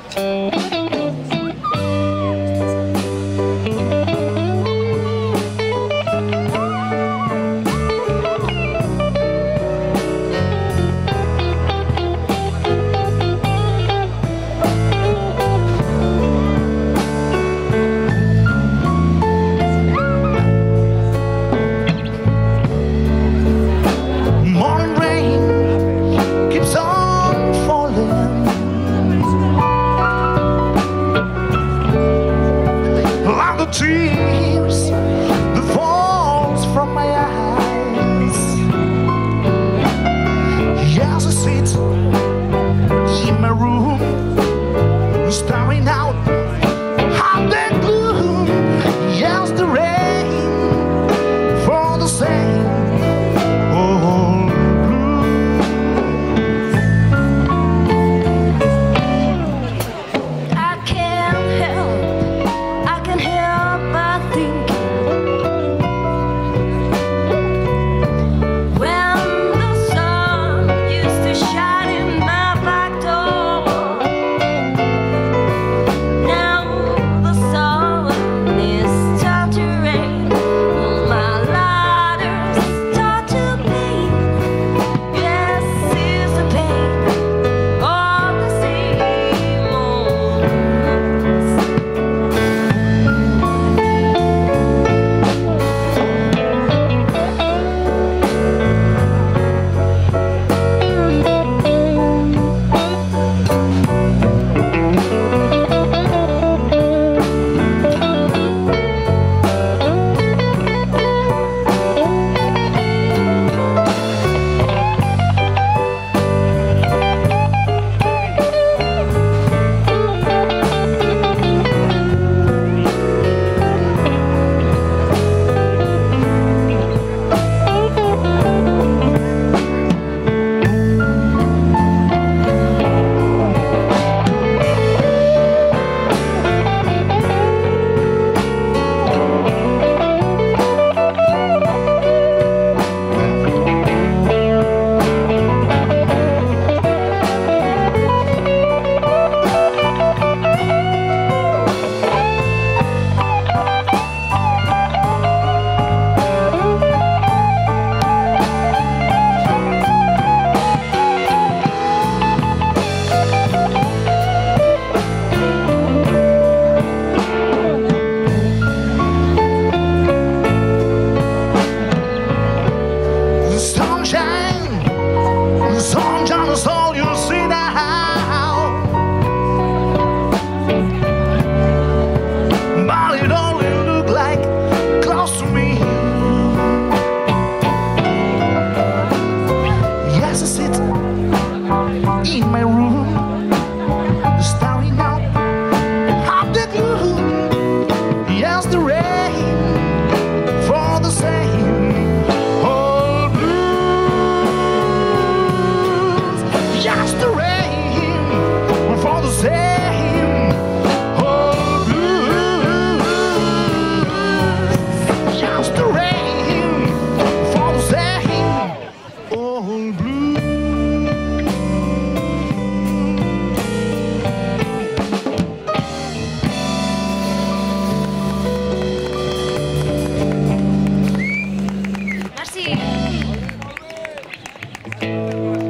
Tears that falls from my eyes. Yes, I sit in my room, staring out at the gloom. Yes, the rain for the same old blue. I can't help but thinking when the sun used to shine in my back door. Now the sun is starting to rain. My ladder's start to bleed. Yes, it's a pain all the same old blues. Sunshine is all you see now, but it only look like close to me. Yes, I sit in my room, staring out at the gloom. Yes, the rain for the same old blue. Just the rain for the same old blues. Just the rain for the same old blues. Merci.